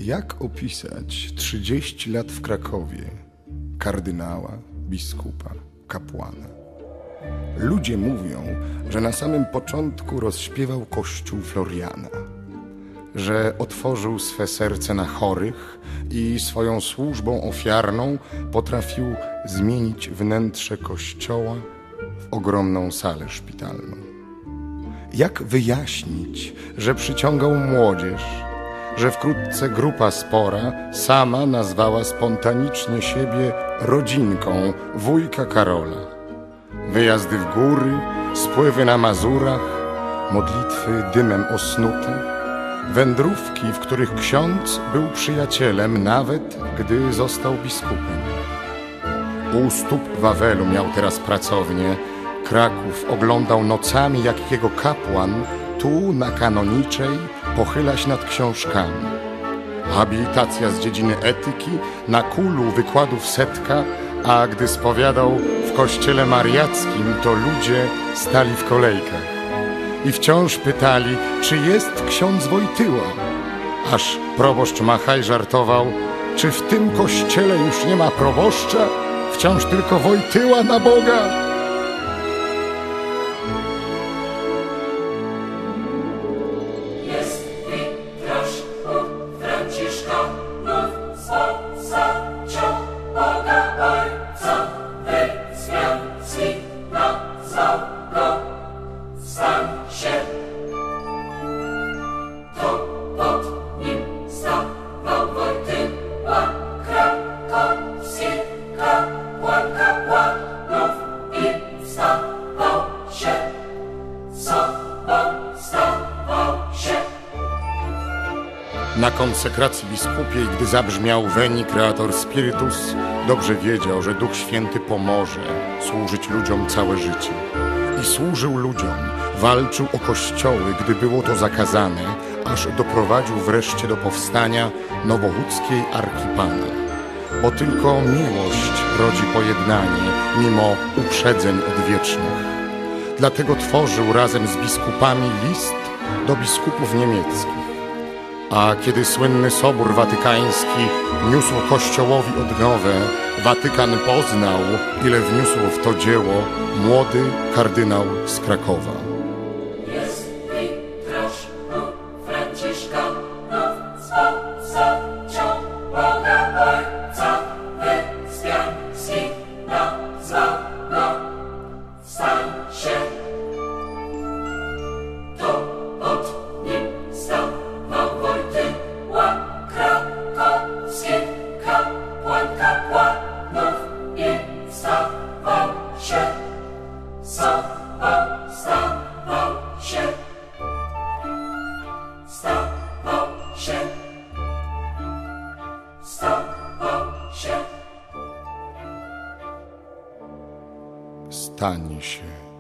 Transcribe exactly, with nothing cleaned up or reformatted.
Jak opisać trzydzieści lat w Krakowie kardynała, biskupa, kapłana? Ludzie mówią, że na samym początku rozśpiewał kościół Floriana, że otworzył swe serce na chorych i swoją służbą ofiarną potrafił zmienić wnętrze kościoła w ogromną salę szpitalną. Jak wyjaśnić, że przyciągał młodzież, że wkrótce grupa spora sama nazwała spontanicznie siebie rodzinką wujka Karola? Wyjazdy w góry, spływy na Mazurach, modlitwy dymem osnute, wędrówki, w których ksiądz był przyjacielem, nawet gdy został biskupem. U stóp Wawelu miał teraz pracownię, Kraków oglądał nocami, jak jego kapłan tu na Kanoniczej pochyla się nad książkami. Habilitacja z dziedziny etyki, na kulu wykładów setka, a gdy spowiadał w kościele mariackim, to ludzie stali w kolejkach i wciąż pytali, czy jest ksiądz Wojtyła. Aż proboszcz Machaj żartował, czy w tym kościele już nie ma proboszcza, wciąż tylko Wojtyła na Boga. Na konsekracji biskupiej, gdy zabrzmiał Veni Creator Spiritus, dobrze wiedział, że Duch Święty pomoże służyć ludziom całe życie. I służył ludziom, walczył o kościoły, gdy było to zakazane, aż doprowadził wreszcie do powstania nowochódzkiej Arki Pana. Bo tylko miłość rodzi pojednanie, mimo uprzedzeń odwiecznych. Dlatego tworzył razem z biskupami list do biskupów niemieckich. A kiedy słynny Sobór Watykański niósł Kościołowi odnowę, Watykan poznał, ile wniósł w to dzieło młody kardynał z Krakowa. Jest mi troszkę Franciszkanów z postacią Boga Ojca Wyspiański nazwał go. Stań się, to pod nim stał krakowski kapłan kapłanów i stawał się, stawał, stawał się, stawał się, stawał się. Stanie się.